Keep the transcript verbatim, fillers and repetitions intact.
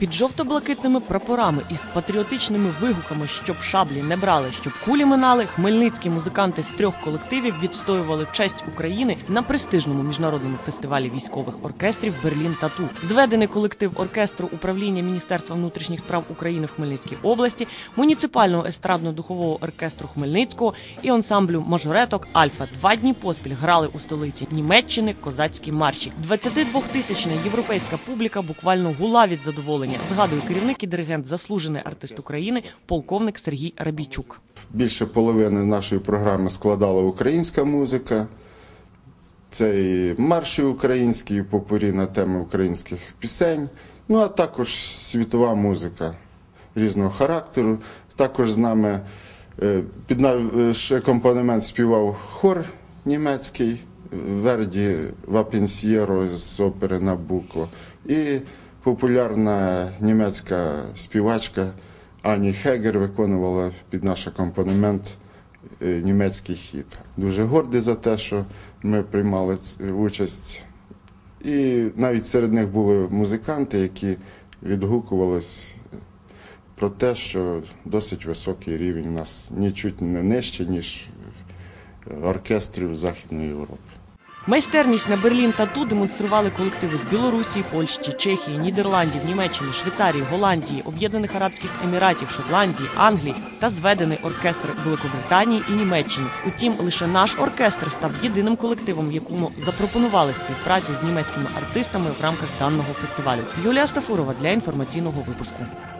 Під жовто-блакитними прапорами і з патріотичними вигуками, щоб шаблі не брали, щоб кулі минали, хмельницькі музиканти з трьох колективів відстоювали честь України на престижному міжнародному фестивалі військових оркестрів «Берлін Тату». Зведений колектив оркестру управління Міністерства внутрішніх справ України в Хмельницькій області, муніципального естрадно-духового оркестру Хмельницького і ансамблю мажореток «Альфа» два дні поспіль грали у столиці Німеччини козацькі марші. двадцятидвохтисячна європейська публіка буквально гула від задоволення, згадує керівник і диригент, заслужений артист України, полковник Сергій Рабійчук. Більше половини нашої програми складала українська музика. Це і марші українські, і попурі на теми українських пісень, ну а також світова музика різного характеру. Також з нами під наш акомпанемент співав хор німецький, Верді «Вапенсьєро» з опери «Набуко» і популярна німецька співачка Ані Хегер виконувала під наш акомпанемент німецький хіт. Дуже гордий за те, що ми приймали участь. І навіть серед них були музиканти, які відгукувались про те, що досить високий рівень у нас, нічуть не нижче, ніж оркестрів Західної Європи. Майстерність на «Берлін Тату» демонстрували колективи з Білорусі, Польщі, Чехії, Нідерландів, Німеччини, Швейцарії, Голландії, Об'єднаних Арабських Еміратів, Шотландії, Англії та зведений оркестр Великобританії і Німеччини. Утім, лише наш оркестр став єдиним колективом, якому запропонували співпрацю з німецькими артистами в рамках даного фестивалю. Юлія Стафурова для інформаційного випуску.